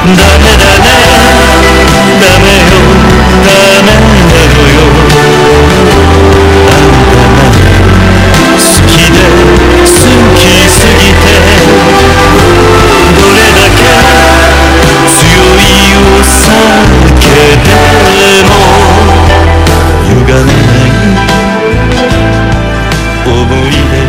ダメだね、ダメよ、ダメなのよ。あんたが好きで好きすぎて、どれだけ強いお酒でも歪めない思い出